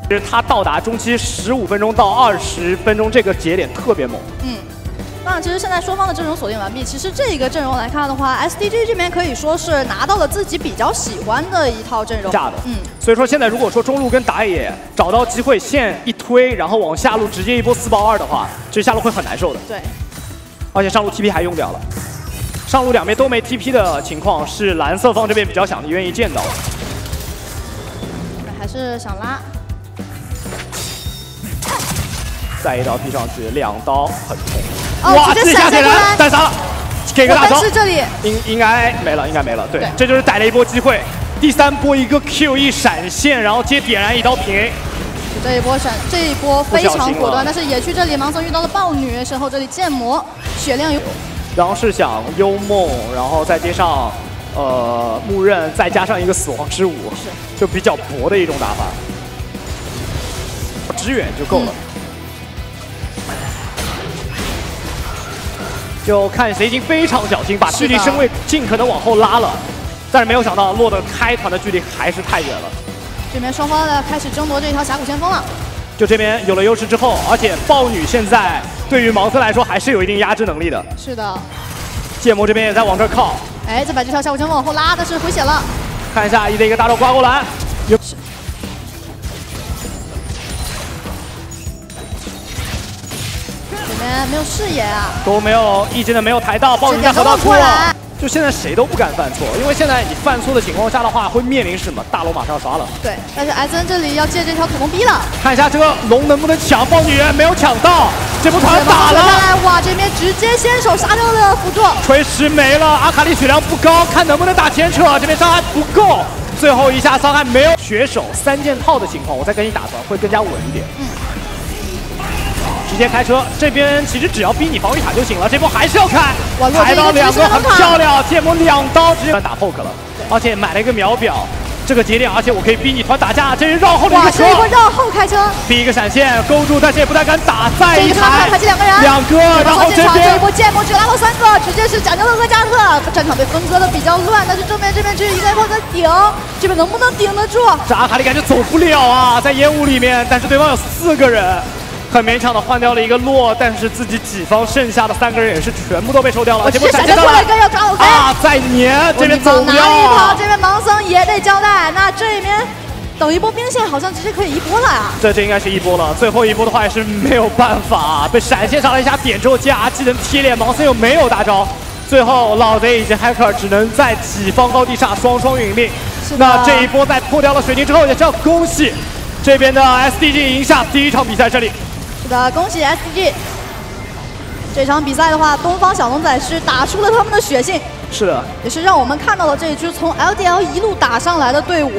其实他到达中期15分钟到20分钟这个节点特别猛。 那其实现在双方的阵容锁定完毕，其实这一个阵容来看的话 ，SDG 这边可以说是拿到了自己比较喜欢的一套阵容。所以说现在如果说中路跟打野找到机会线一推，然后往下路直接一波4爆2的话，这下路会很难受的。 对。而且上路 TP 还用掉了，上路两边都没 TP 的情况是蓝色方这边比较想愿意见到的。 还是想拉。 再一刀劈上去，2刀很痛。 哇，直接下铁人单杀了，给个大招。 但是这里应该没了，应该没了。对，这就是逮了一波机会。第3波一个 Q 一闪现，然后接点燃一刀平 A。 这一波非常果断，但是野区这里盲僧遇到了暴女，身后这里剑魔血量有。 然后是想幽梦，然后再接上木刃，再加上一个死亡之舞，就比较薄的一种打法，支援就够了。 就看谁已经非常小心，把距离身位尽可能往后拉了，但是没有想到落的开团的距离还是太远了。 这边双方开始争夺这一条峡谷先锋了。 就这边有了优势之后，而且豹女现在对于盲僧来说还是有一定压制能力的。 是的。 剑魔这边也在往这儿靠。 哎，再把这条峡谷先锋往后拉，但是回血了。 看一下一个大招刮过来，有。 没有视野啊， 都没有一真的没有抬到，豹女在河道出了。就现在谁都不敢犯错，因为现在你犯错的情况下的话，会面临什么？大龙马上要刷了。 对，但是艾森这里要借这条土龙逼了。 看一下这个龙能不能抢，豹女没有抢到，这波团打了。 哇，这边直接先手杀掉了辅助， 锤石没了，阿卡丽血量不高，看能不能打牵扯，这边伤害不够，最后一下伤害没有。血手3件套的情况，我再跟你打团会更加稳一点。直接开车，这边其实只要逼你防御塔就行了。这波还是要开，抬到2个很漂亮，剑魔2刀直接打 poke 了，而且买了一个秒表，这个节点，而且我可以逼你团打架，这是绕后的一个车， 这一波绕后开车， 逼一个闪现勾住，但是也不太敢打，再一抬， 还是2个人 ，2个，然后这边这一波剑魔只拉到3个，直接是斩掉了厄加特，战场被分割的比较乱，但是正面这边只有一个人在顶，这边能不能顶得住？ 这阿卡丽感觉走不了啊，在烟雾里面，但是对方有4个人。 很勉强的换掉了一个洛，但是自己己方剩下的3个人也是全部都被抽掉了。结果闪现到了啊，再粘这边走不了啊！ 这边盲僧也得交代。那这边等一波兵线好像直接可以一波了呀。 这应该是一波了，最后一波的话也是没有办法，被闪现上了一下点之后加技能贴脸，盲僧又没有大招，最后老贼以及黑客只能在己方高地上双殒命。那这一波在破掉了水晶之后，也是要恭喜这边的 SDG 赢下第1场比赛胜利。 是的，恭喜 SDG！ 这场比赛的话，东方小龙仔是打出了他们的血性。 是的， 也是让我们看到了这一支从 LDL 一路打上来的队伍。